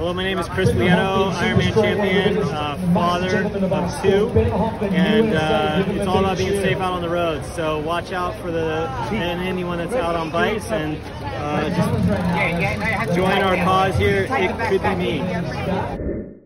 Hello, my name is Chris Lieto, Ironman champion, father of 2, and it's all about being safe out on the road. So watch out for anyone that's out on bikes, and just join our cause here. It could be me.